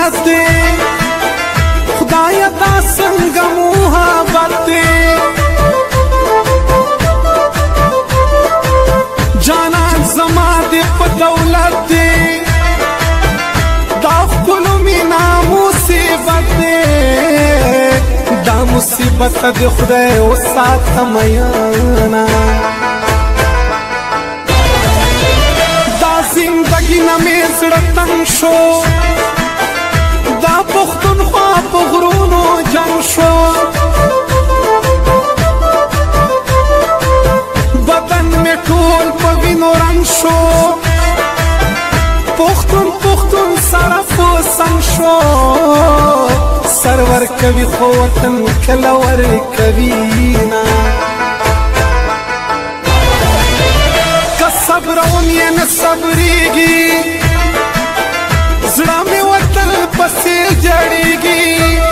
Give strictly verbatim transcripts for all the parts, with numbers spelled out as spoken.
صورت دی خدایا دا څنګه محبت دی جانان زما دی په دولت دی دا ښکلو مینا مصیبت دی دا مصیبت دی خدای وساته میانا دا زندگی نه مې زړه تنګ شو دا پښتونخوا په غرونو جنګ شو بدن مې ټول په وینو رنګ شو پښتون پښتون سره په سنګ شو سرور کوي خو وطن کله ورکوي نه که صبروم یې نه صبرېږي زړه مې وطن پسې جړېږي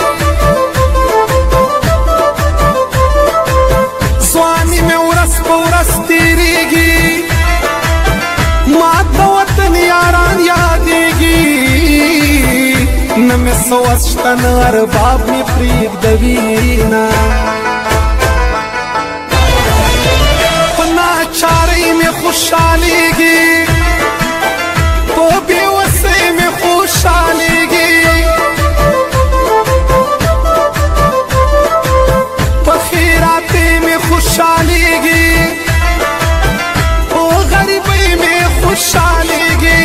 ځواني مې ورځ په ورځ تېرېږي ما د وطن یاران یادېږي نه مې څه وس شته نه ارباب مې پرېږدوي نه په ناچارۍ مې خوشحالېږي په بېوسۍ مې خوشحالېږي په خیراتۍ مې خوشحالېږي په غریبۍ مې خوشحالېږي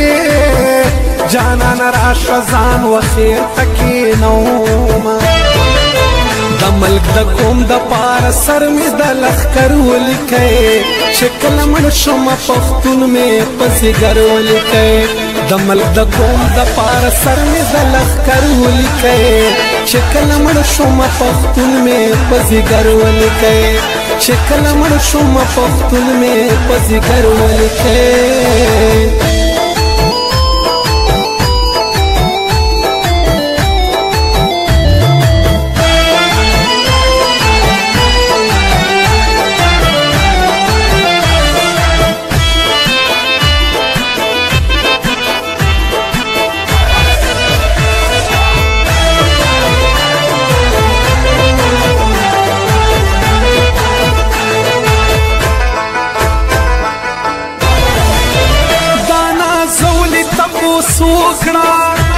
جانان راشه ځان وخیر ته کښېنومه د ملک د قوم د پاره سر مې د لښکر ولیکئ چې کله مړ شمه پښتون مې په ځیګر ولیکئ د ملک د قوم د پاره سر مې د لښکر ولیکئ چې کله مړ شمه پښتون مې په ځیګر ولیکئ چې کله مړ شمه پښتون مې په ځیګر ولیکئ سوکڑا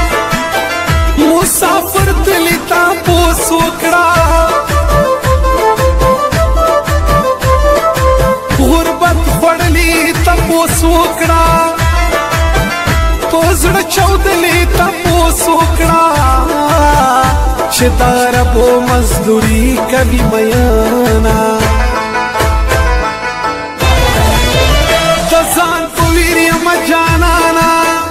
مسافر دلی تاپو سوکڑا غربت خوڑلی تاپو سوکڑا توزڑ چودلی تاپو سوکڑا چه داربو مزدوری کبھی میانا دزان پویری مجانانا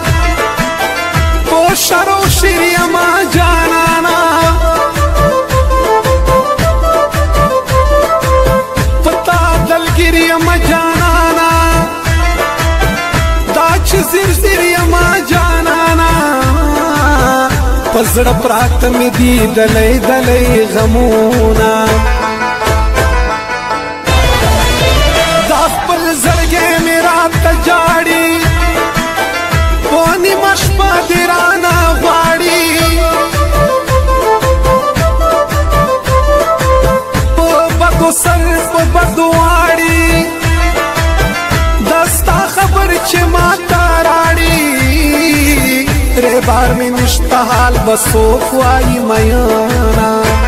شرو شری اما جانانا پتا دلگیری اما جانانا داچ زیر زیری اما جانانا پزڑ پرات میں دی دلی دلی غمونا داخ پل زرگے میرا تجاڑی پونی مشپا دیرانا غواړي په بدو سر په بدو واړي دستا خبر چې ما ته راړي ری بار مې نشته حال بسوک وایي میانا